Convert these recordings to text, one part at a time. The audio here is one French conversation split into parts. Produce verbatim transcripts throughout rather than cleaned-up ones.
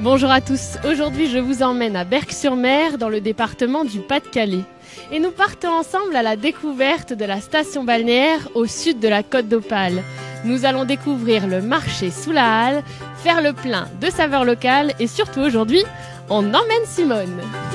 Bonjour à tous, aujourd'hui je vous emmène à Berck-sur-Mer dans le département du Pas-de-Calais. Et nous partons ensemble à la découverte de la station balnéaire au sud de la Côte d'Opale. Nous allons découvrir le marché sous la halle, faire le plein de saveurs locales et surtout aujourd'hui, on emmène Simone.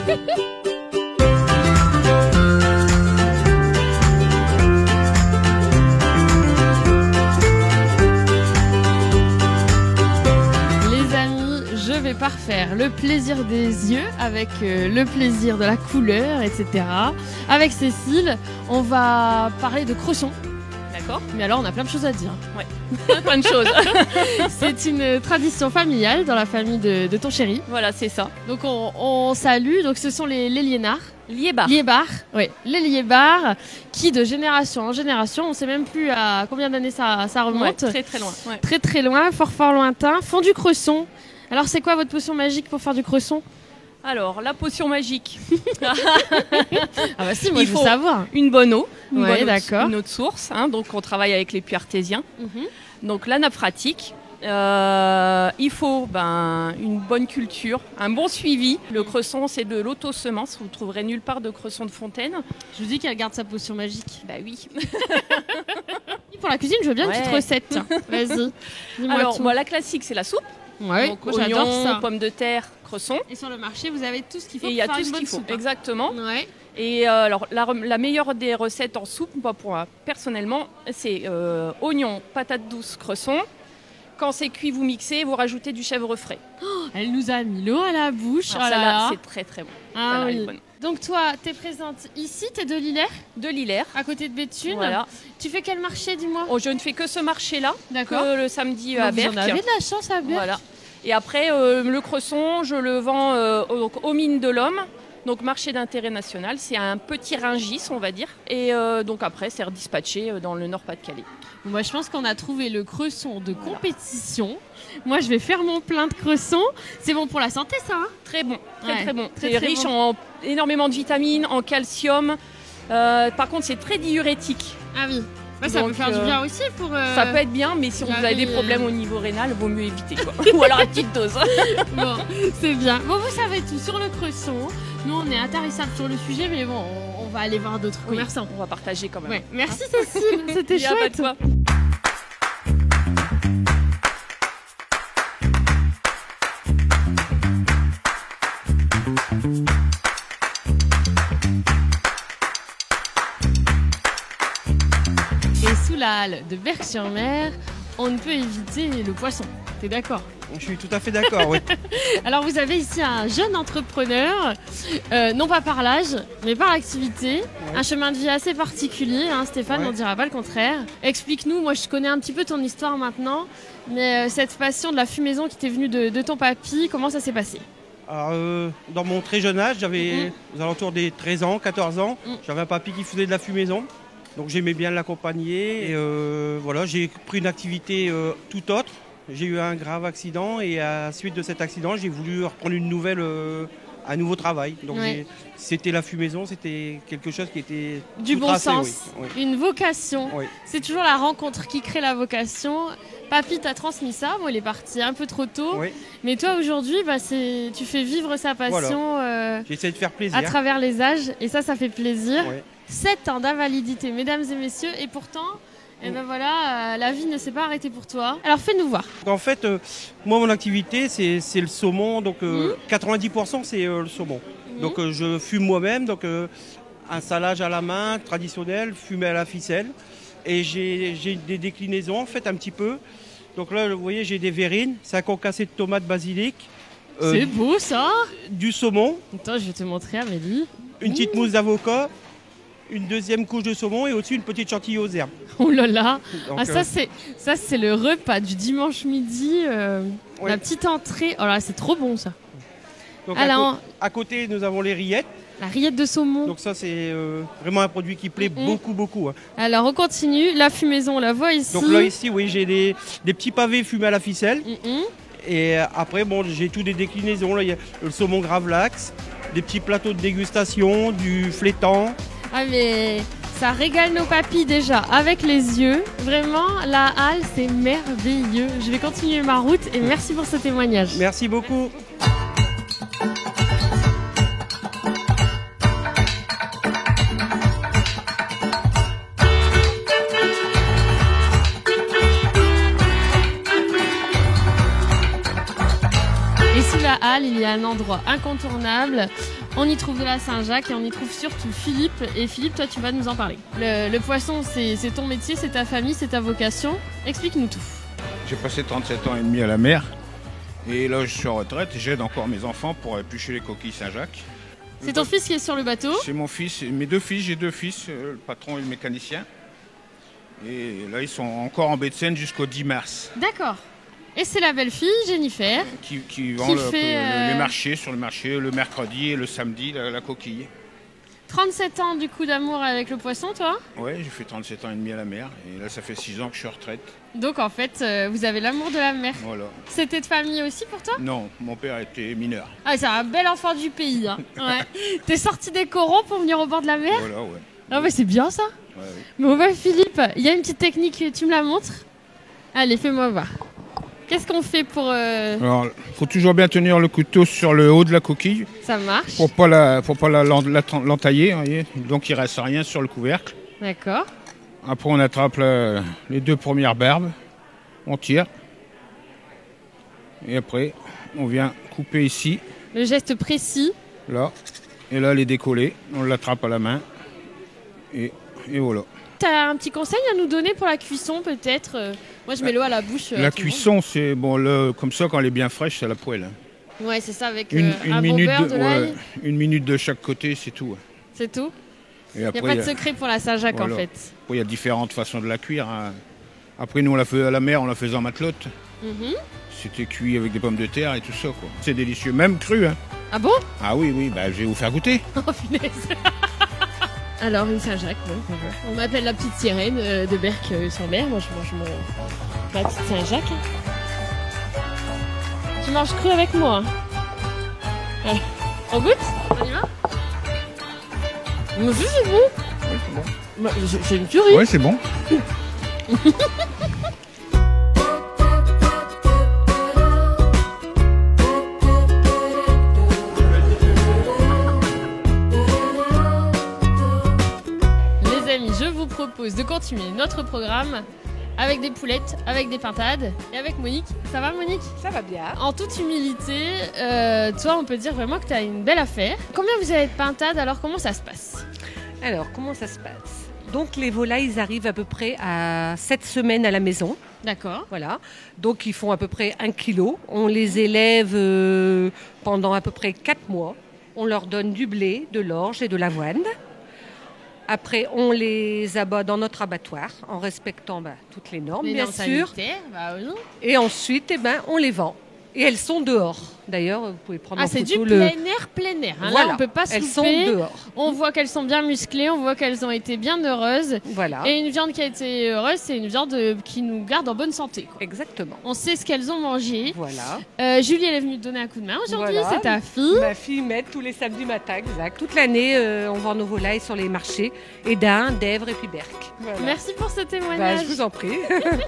Je vais parfaire le plaisir des yeux avec euh, le plaisir de la couleur, et cetera. Avec Cécile, on va parler de cresson. D'accord. Mais alors, on a plein de choses à dire. Ouais, plein de choses. C'est une tradition familiale dans la famille de, de ton chéri. Voilà, c'est ça. Donc, on, on salue. Donc, ce sont les, les liénards. Liébards. Liébards, oui. Les liébards qui, de génération en génération, on ne sait même plus à combien d'années ça, ça remonte. Ouais, très très loin. Ouais. Très très loin, fort fort lointain. Font du cresson. Alors, c'est quoi votre potion magique pour faire du cresson? Alors, la potion magique. Ah bah si, moi il je faut veux savoir. Une bonne eau, une, Ouais, bonne d'accord. eau, une eau de source. Hein, donc, on travaille avec les puits artésiens. Mm-hmm. Donc, la nappe phréatique. Euh, il faut ben, une bonne culture, un bon suivi. Le cresson, c'est de l'autosemence. Vous ne trouverez nulle part de cresson de fontaine. Je vous dis qu'elle garde sa potion magique. Bah oui. Pour la cuisine, je veux bien une Ouais. petite recette. Tiens. Vas-y. Dis-moi Alors, tout. moi, la classique, c'est la soupe. Ouais, Donc, moi j'adore oignons, ça. pommes de terre, cresson. Et sur le marché, vous avez tout ce qu'il faut Et il pour y a faire tout une ce bonne qu'il faut. soupe. hein. Exactement. Ouais. Et euh, alors, la, la meilleure des recettes en soupe, moi, pour moi, personnellement, c'est euh, oignons, patates douces, cresson. Quand c'est cuit, vous mixez, vous rajoutez du chèvre frais. Elle nous a mis l'eau à la bouche. Alors, Oh là celle-là, là. c'est très très bon. Ah Celle-là, elle oui. est bonne. Donc toi, t'es présente ici, t'es de Lillers, De l'hilaire. à côté de Béthune. Voilà. Tu fais quel marché, dis-moi? Oh, je ne fais que ce marché-là, D'accord. que le samedi Bah, à vous Berck. en avez de la chance à Berck. Voilà. Et après, euh, le cresson, je le vends euh, au- aux mines de l'Homme. Donc, marché d'intérêt national. C'est un petit Rungis, on va dire. Et euh, donc, après, c'est redispatché euh, dans le Nord-Pas-de-Calais. Moi, je pense qu'on a trouvé le cresson de compétition. Moi, je vais faire mon plein de cresson. C'est bon pour la santé, ça hein? Très bon, très Ouais, très bon. très, C'est très riche bon. en énormément de vitamines, en calcium. Euh, par contre, c'est très diurétique. Ah oui. Bah, ça Donc, peut faire du euh, bien aussi pour... euh, Ça peut être bien, mais si y vous avait, avez des euh, problèmes au niveau rénal, vaut mieux éviter. Quoi. Ou alors à petite dose. Bon, c'est bien. Bon, vous savez tout sur le cresson. Nous, on est intarissables sur le sujet, mais bon, on, on va aller voir d'autres Oui, commerçants. on va partager quand même. Ouais. Merci Cécile, c'était Il y a pas de chouette. quoi. Et sous la halle de Berck-sur-Mer, on ne peut éviter le poisson. T'es d'accord? Je suis tout à fait d'accord, oui. Alors vous avez ici un jeune entrepreneur, euh, non pas par l'âge, mais par l'activité. Un chemin de vie assez particulier, hein, Stéphane, Ouais. on ne dira pas le contraire. Explique-nous, moi je connais un petit peu ton histoire maintenant, mais euh, cette passion de la fumaison qui t'est venue de, de ton papy, comment ça s'est passé? Alors, euh, dans mon très jeune âge, j'avais aux alentours des treize ans, quatorze ans, Mhm. j'avais un papy qui faisait de la fumaison. Donc j'aimais bien l'accompagner. Et euh, voilà, j'ai pris une activité euh, tout autre. J'ai eu un grave accident et à la suite de cet accident, j'ai voulu reprendre une nouvelle, euh, un nouveau travail. Donc Ouais. j'ai- c'était la fumaison, c'était quelque chose qui était Du tout bon tracé, sens, oui, oui. une vocation. Oui. C'est toujours la rencontre qui crée la vocation. Papy t'a transmis ça, bon il est parti un peu trop tôt. Oui. Mais toi aujourd'hui, bah, c'est- tu fais vivre sa passion euh, J'essaie de faire plaisir. à travers les âges et ça, ça fait plaisir. Oui. sept ans d'invalidité, mesdames et messieurs, et pourtant, eh ben voilà, euh, la vie ne s'est pas arrêtée pour toi. Alors fais-nous voir. Donc, en fait, euh, moi, mon activité, c'est c'est le saumon. Donc, euh, Mhm. quatre-vingt-dix pour cent, c'est euh, le saumon. Mhm. Donc, euh, je fume moi-même. Donc, euh, un salage à la main, traditionnel, fumé à la ficelle. Et j'ai j'ai des déclinaisons, en fait, un petit peu. Donc là, vous voyez, j'ai des verrines, cinq concassés de tomates basilic, euh, C'est beau ça. du saumon, Attends, je vais te montrer Amélie. une petite mousse d'avocat, une deuxième couche de saumon et au-dessus, une petite chantilly aux herbes. Oh là là. Donc, Ah, ça euh, c'est ça c'est le repas du dimanche midi, euh, Ouais. la petite entrée. Oh là, c'est trop bon ça. donc, à, Alors, co- à côté, nous avons les rillettes. la rillette de saumon. Donc ça, c'est euh, vraiment un produit qui plaît Mhm. beaucoup, beaucoup. hein. Alors on continue. La fumaison, on la voit ici. Donc là, ici, oui, j'ai des, des petits pavés fumés à la ficelle. Mhm. Et euh, après, bon, j'ai tout des déclinaisons. Là, il y a le saumon gravlax, des petits plateaux de dégustation, du flétan. Ah mais Ça régale nos papilles déjà avec les yeux. Vraiment, la halle, c'est merveilleux. Je vais continuer ma route et merci pour ce témoignage. Merci beaucoup. Et sous la halle, il y a un endroit incontournable. On y trouve de la Saint-Jacques et on y trouve surtout Philippe. Et Philippe, toi, tu vas nous en parler. Le, le poisson, c'est ton métier, c'est ta famille, c'est ta vocation. Explique-nous tout. J'ai passé trente-sept ans et demi à la mer. Et là, je suis en retraite et j'aide encore mes enfants pour éplucher les coquilles Saint-Jacques. C'est ton fils qui est sur le bateau? C'est mon fils, mes deux fils, j'ai deux fils, le patron et le mécanicien. Et là, ils sont encore en baie de Seine jusqu'au dix mars. D'accord. Et c'est la belle fille, Jennifer, Qui, qui vend qui le- fait, le- euh, les marchés, sur le marché, le mercredi et le samedi, la, la coquille. trente-sept ans du coup d'amour avec le poisson, toi. Ouais, j'ai fait trente-sept ans et demi à la mer. Et là, ça fait six ans que je suis en retraite. Donc en fait, euh, vous avez l'amour de la mer. Voilà. C'était de famille aussi pour toi? Non, mon père était mineur. Ah, c'est un bel enfant du pays. Hein. Ouais. T'es sorti des corons pour venir au bord de la mer? Voilà, ouais. Ah ouais, c'est bien ça. Ouais, ouais. Bon bah Philippe, il y a une petite technique, tu me la montres? Allez, fais-moi voir. Qu'est-ce qu'on fait pour... euh, Alors, il faut toujours bien tenir le couteau sur le haut de la coquille Ça marche. pour pas la, pour pas la, l'en- la- l'entailler. Vous voyez. Donc il reste rien sur le couvercle. D'accord. Après on attrape la- les deux premières barbes, on tire. Et après on vient couper ici, Le geste précis. là. Et là les décoller, on l'attrape à la main. Et, et voilà. T'as un petit conseil à nous donner pour la cuisson peut-être? Euh, Moi je mets l'eau à la bouche. euh, La à tout le monde. cuisson, c'est bon, là, comme ça quand elle est bien fraîche, c'est à la poêle. hein. Ouais, c'est ça, avec Une, euh, une un bon minute beurre, de, de l'ail. ouais, une minute de chaque côté, c'est tout. ouais. C'est tout. Et Il n'y a après, pas de il y a- secret pour la Saint-Jacques Voilà. en fait. après, il y a différentes façons de la cuire. hein. Après, nous, on l'a fait à la mer, on l'a fait en matelote. Mhm. C'était cuit avec des pommes de terre et tout ça, quoi. C'est délicieux, même cru, hein. Ah bon? Ah oui, oui, bah, je vais vous faire goûter. Oh punaise. Alors une Saint-Jacques, bon, on m'appelle la petite sirène euh, de Berck-sur-Mer. Moi je mange mon... ma petite Saint-Jacques. Tu manges cru avec moi. hein. Allez, on goûte? On y va? Moi aussi c'est bon. Ouais, c'est bon. Bah, j'ai- J'ai une tuerie. Ouais, c'est bon. Les amis, je vous propose de continuer notre programme avec des poulettes, avec des pintades et avec Monique. Ça va Monique? Ça va bien. En toute humilité, euh, toi on peut dire vraiment que tu as une belle affaire. Combien vous avez de pintades, alors comment ça se passe? Alors, comment ça se passe? Donc, les volailles ils arrivent à peu près à sept semaines à la maison. D'accord. Voilà. Donc, ils font à peu près un kilo. On les élève euh, pendant à peu près quatre mois. On leur donne du blé, de l'orge et de l'avoine. Après, on les abat dans notre abattoir en respectant bah, toutes les normes, Les bien normes sûr. sanitaires, bah oui. Et ensuite, eh ben, on les vend. Et elles sont dehors. D'ailleurs, vous pouvez prendre Ah, en c'est du photo plein le... air, plein air. hein. Voilà. Là, on peut pas se Elles sont louper. dehors. On voit qu'elles sont bien musclées, on voit qu'elles ont été bien heureuses. Voilà. Et une viande qui a été heureuse, c'est une viande euh, qui nous garde en bonne santé, quoi. Exactement. On sait ce qu'elles ont mangé. Voilà. Euh, Julie, elle est venue te donner un coup de main aujourd'hui, Voilà. c'est ta fille. Ma fille m'aide tous les samedis matin, exact. Toute l'année, euh, on vend nos volailles sur les marchés, Edin, Dèvres et puis Berck. Voilà. Merci pour ce Bah, témoignage. je vous en prie.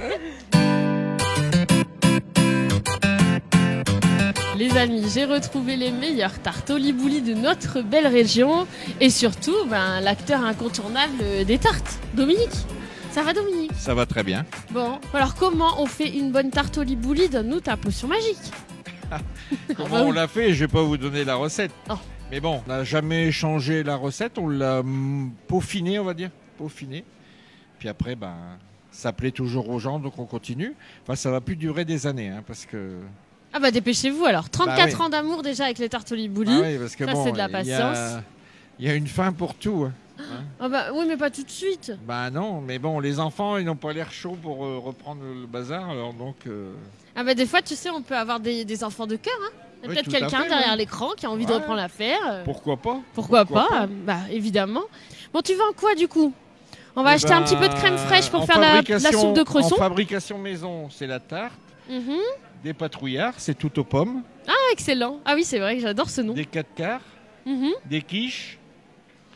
Les amis, j'ai retrouvé les meilleures tartes au libouli de notre belle région et surtout ben, l'acteur incontournable des tartes, Dominique. Ça va Dominique? Ça va très bien. Bon, alors comment on fait une bonne tarte au libouli? Donne-nous ta potion magique. Comment bah on oui. l'a fait? Je vais pas vous donner la recette. Oh. Mais bon, on n'a jamais changé la recette, on l'a mm, peaufinée, on va dire. Peaufinée. Puis après, ben, ça plaît toujours aux gens, donc on continue. Enfin, ça va plus durer des années, hein, parce que... Ah bah dépêchez-vous alors, trente-quatre Bah oui. ans d'amour déjà avec les tartes au libouli. Ah oui, parce que ça, bon, c'est de la il y a- patience. Il y, a une fin pour tout. hein. Ah bah oui mais pas tout de suite. Bah non, mais bon, les enfants, ils n'ont pas l'air chauds pour euh, reprendre le bazar, alors donc... euh, Ah bah des fois tu sais on peut avoir des, des enfants de cœur. Hein. Il y a Oui, peut-être tout à quelqu'un fait, derrière ouais. l'écran qui a envie de Ouais. reprendre l'affaire. euh, Pourquoi pas? Pourquoi, Pourquoi pas, pas. Bah évidemment. Bon tu vends quoi du coup? On va Eh acheter un ben, petit peu de crème fraîche pour en faire la, la fabrication- soupe de cresson. En fabrication maison, c'est la tarte. Mhm. Des patrouillards, c'est tout aux pommes. Ah excellent. Ah oui c'est vrai que j'adore ce nom. Des quatre quarts. Mhm. Des quiches.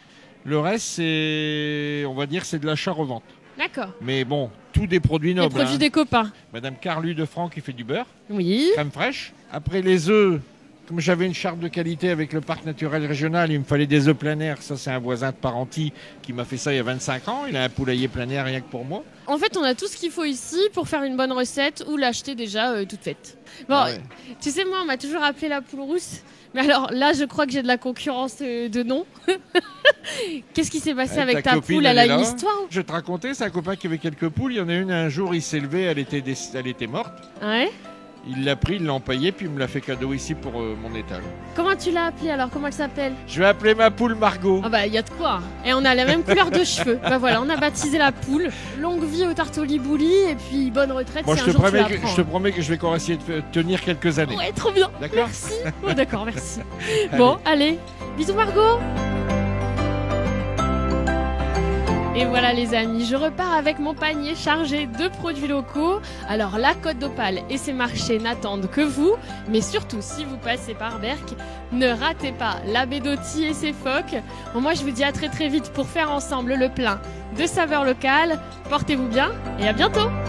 Le reste, c'est, on va dire, c'est de l'achat-revente. D'accord. Mais bon, tous des produits Les nobles. produits hein. des copains. Madame Carlu de Franck qui fait du beurre, Oui. crème fraîche. Après les œufs, comme j'avais une charte de qualité avec le parc naturel régional, il me fallait des œufs plein air. Ça, c'est un voisin de Parenty qui m'a fait ça il y a vingt-cinq ans. Il a un poulailler plein air rien que pour moi. En fait, on a tout ce qu'il faut ici pour faire une bonne recette ou l'acheter déjà euh, toute faite. Bon, Ah ouais. tu sais, moi, on m'a toujours appelé la poule rousse. Mais alors là, je crois que j'ai de la concurrence euh, de nom. Qu'est-ce qui s'est passé Ouais, avec ta ta copine, poule? elle Elle a est une là. histoire? Je vais te raconter, c'est un copain qui avait quelques poules. Il y en a une, un jour, il s'est levé, elle était, déc- elle était morte. Ouais. Il l'a pris, il l'a empaillée, puis il me l'a fait cadeau ici pour euh, mon étal. Comment tu l'as appelée alors? Comment elle s'appelle? Je vais appeler ma poule Margot. Ah bah, il y a de quoi. Et on a la même couleur de cheveux. Bah voilà, on a baptisé la poule. Longue vie au tartoli-bouli et puis bonne retraite Moi, si je un te, jour tu promets la que, prends. je te promets que je vais encore essayer de f- tenir quelques années. Ouais, trop bien. D'accord. Merci. Oh, d'accord, merci. Bon, allez. Bisous Margot. Et voilà les amis, je repars avec mon panier chargé de produits locaux. Alors la Côte d'Opale et ses marchés n'attendent que vous, mais surtout si vous passez par Berck, ne ratez pas la baie d'Auty et ses phoques. Bon, moi je vous dis à très très vite pour faire ensemble le plein de saveurs locales. Portez-vous bien et à bientôt.